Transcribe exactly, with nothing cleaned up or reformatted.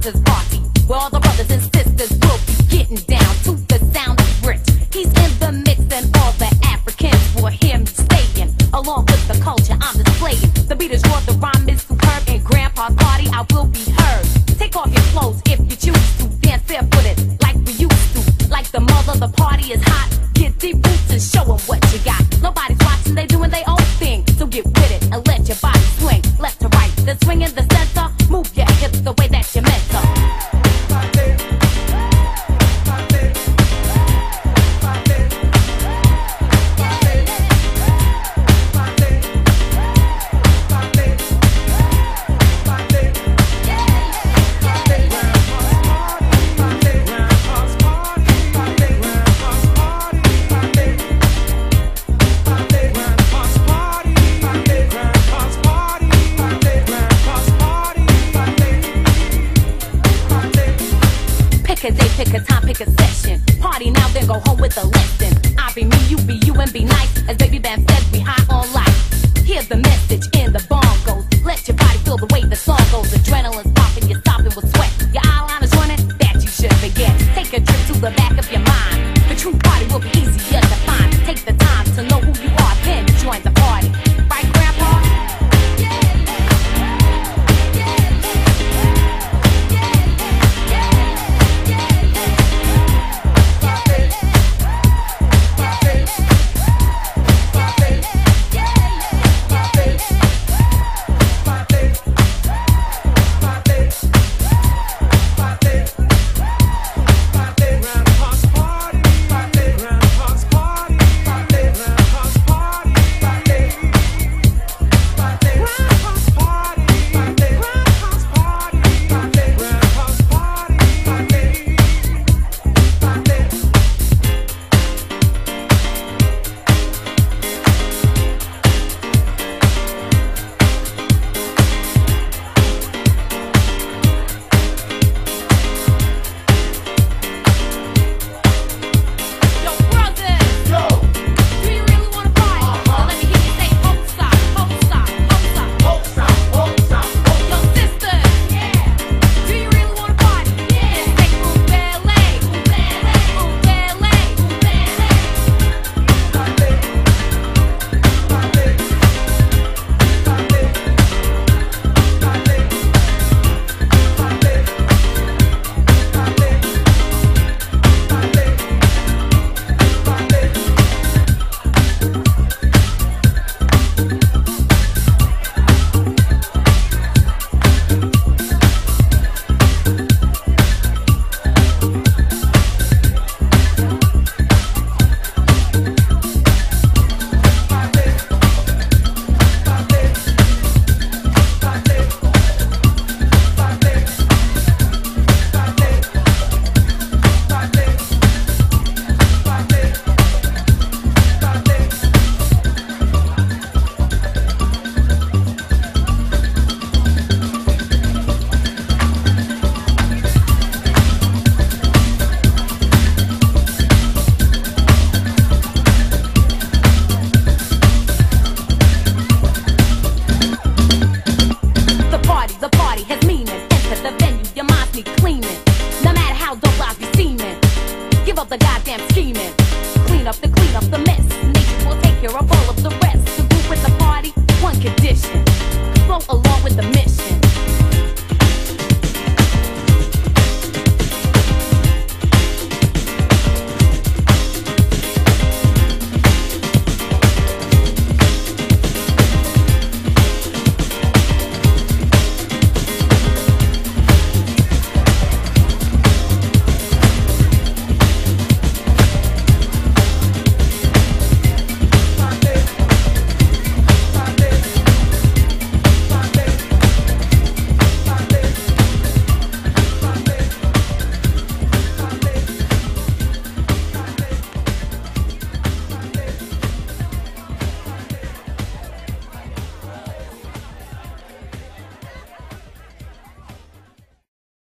sisters party, where all the brothers and sisters will be getting down to the sound of rich. He's in the mix and all the Africans will hear me staying. Along with the culture I'm displaying. The beat is raw, the rhyme is superb. In Grandpa's party I will be heard. Take off your clothes if you choose to. Dance barefooted like we used to. Like the mother, the party is hot. Get deep roots and show 'em what you got. Nobody's watching, they doing their own thing. So get with it and let your body swing. Left to right, then swing in the center. Move your hips the way that you meant to. Pick a day, pick a time, pick a session. Party now, then go home with a lesson. I be me, you be you, and be nice. As Baby Bam said, we high on life. Hear the message in the bongos. Let your body feel the way the song goes. Adrenaline's popping, you're stopping with sweat. Your eyeliner's running, that you should forget. Take a trip to the back of your mind. The true party will be easier to find. Take the time to know who you are, then join the party. Right, Grandpa? The goddamn scheming. Clean up the clean up the mess. Nature will take care of all of the rest. The group with the party, one condition. Flow along with the mission.